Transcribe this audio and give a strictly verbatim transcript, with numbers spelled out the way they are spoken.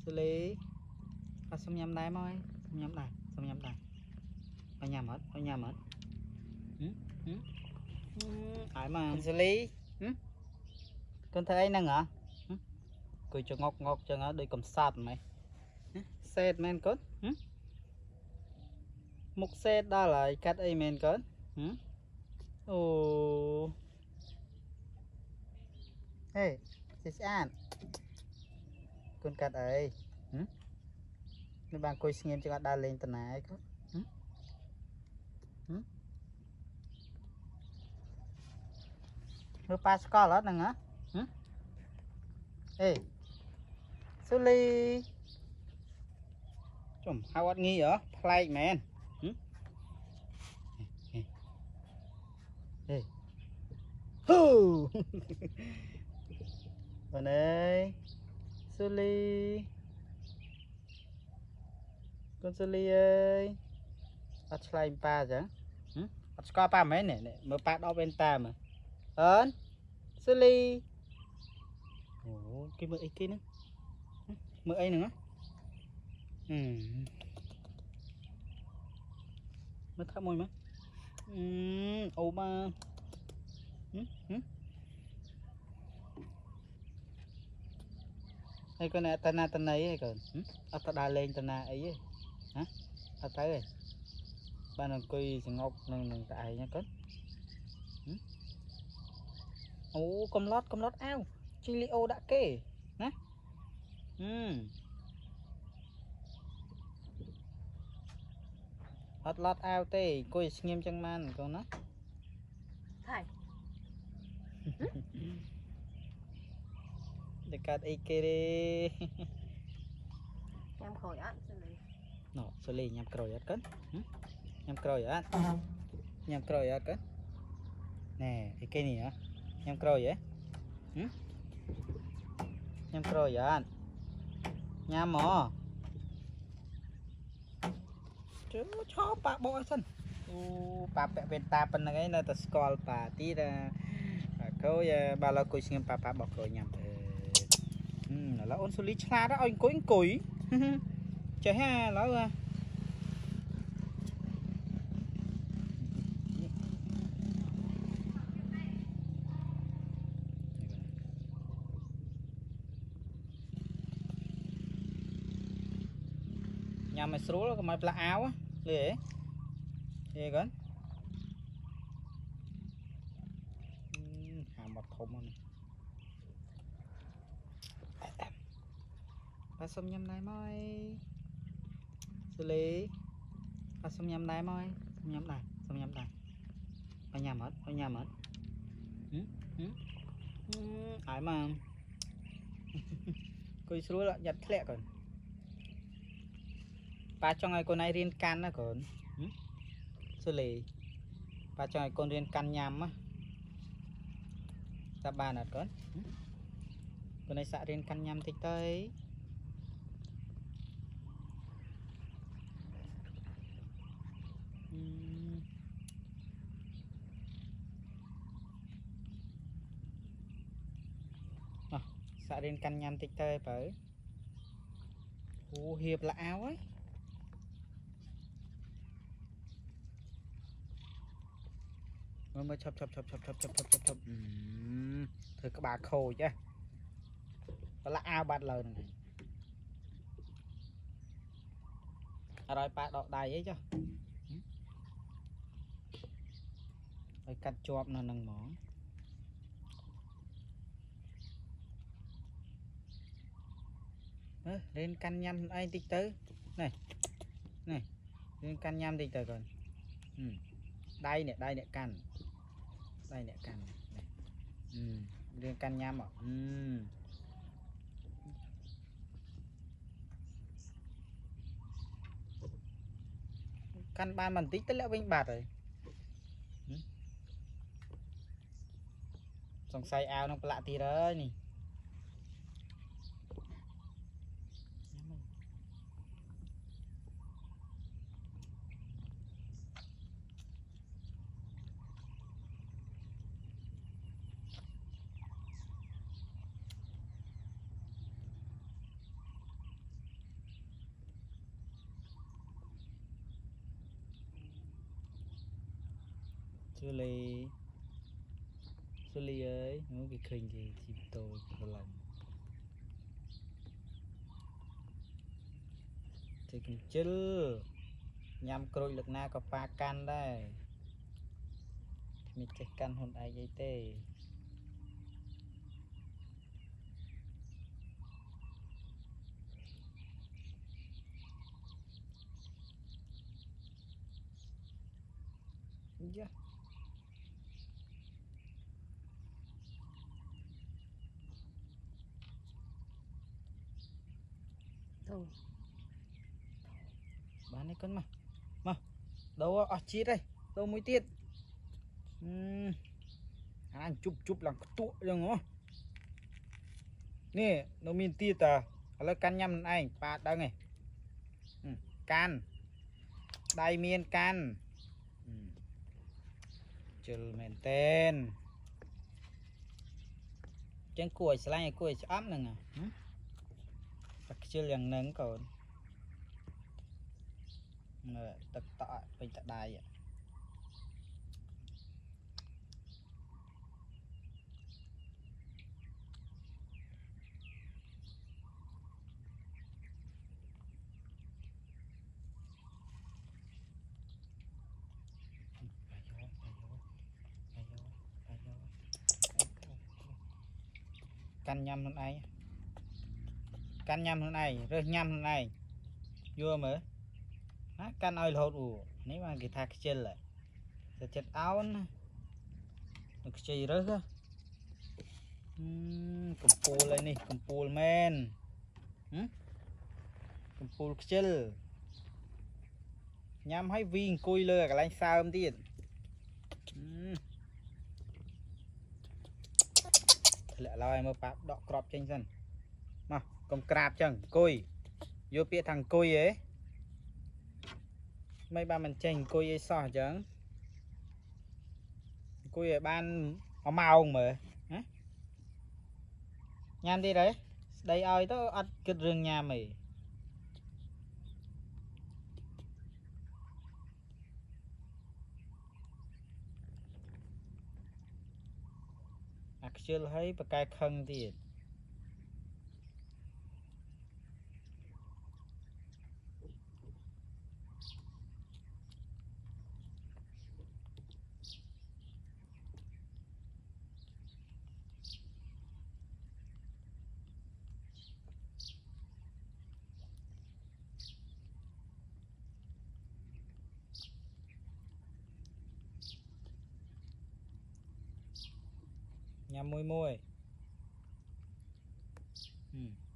xử lý à, xong nhầm đáy môi xong nhầm đáy xong nhầm đáy ở nhà mất ở nhà mất phải mà xử lý con thấy anh năng hả cười cho ngọc ngọc cho nó đôi cầm sạt mày xét men cốt một xét đó là cắt ấy men cốt ồ hey it's an con cắt ấy mấy bạn coi xem cho đa lên tận này có nó pass call đó nè hả ê xử lý chùm hai watt nghi ở play man ê hù bên đây xử lý con xử lý ơi bắt play pa chứ bắt score pa mấy nè mở pa đó bên ta mà ơn xử lý ồ cái mưa ấy kia nữa mưa ấy nữa ừ mới thắp môi mà ừ ô ba ừ ừ hay con này ta na ta này hay còn à ta đa lên ta na ấy hả à tới rồi ba nàng cười thì ngọc nàng nàng tại nha con ô con lót con lót ao chilio đã kê nè ừ lót lót ao tê coi nghiêm chân man con nó thầy dekat ike đi em khỏi ăn xử lý nó xử lý nhằm còi ớt cấn nhằm còi ớt nhằm còi ớt cấn nè ike này hả nhằm còi vậy nhằm còi ớt nhằm mò chứ cho bà bò sân bà bẹ bên ta bên này là ta scroll bà tí ra câu bà là coi xem bà bà bọc rồi nhằm ừ là ôn xử lý cha đó anh cối cối trời ha lão ra nhà mày số là mày là áo á để để con hàng một thùng này ba xông nhâm này mày xử lý ba xông nhâm này mày xông nhâm này xông nhâm này ở nhà mất ở nhà mất ai mà coi số là nhặt lẹ còn ba trong ngày con này riêng can đó còn xử lý ba trong ngày con riêng can nhằm á ta ba nè con con này xạ riêng can nhằm thì tới xạ riêng can nhằm thì tới bởi ô hiệp là áo ấy mới mới chập chập chập chập chập chập chập chập chập thử các bà khô chứ đó là ao bát lời này à rồi bà đọ đầy ấy chứ rồi cắt chọp nó nâng món à, lên căn nhăm anh tích tới này này lên căn nhăm tích tới còn ừ. đây nè đây nè căn đây nè căn này ừ. lên căn nhăm ạ ừ. căn ban mình tích tới lẽ bên bạt rồi ừ. xong xay ao nó lạ tí đó nè xử lý xử lý ấy nó cái khinh thì chim tôi một lần thì cũng chứ nhằm cối lực na có ba can đây mình check can hồn ai vậy tê yeah. Thôi bán này con mà mà đâu ở chít đây đâu mới tiết uhm. Anh chụp chụp làm tụ rồi ngó nè nó miên tiết à là can nhầm anh ba đâu này ừ. Can đây miên can ừ. Chừng mền tên trên cuối slide cuối ấm nè ừ. Chưa liền nâng còn tất tạ bên tạ đài vậy căn nhâm hơn ai căn nhâm hơn ai rơi nhâm hơn ai vua mở căn ơi hột ủ nếu mà người ta chơi lại sẽ chết áo nó chơi rớt á cầm pô lên đi cầm pô men cầm pô chơi nhâm hay viên cùi lơ cả lanh sao không tiền lại lo mà bác đọ crop trên sân mà cầm crab chẳng cùi vô bịa thằng cùi ấy mấy ba mình chênh cùi ấy sò chẳng cùi ở ban có màu mà nhằm đi đấy đây ơi tớ ăn cái rừng nhà mày chưa thấy bà cái khăn thì nhằm môi môi ừ.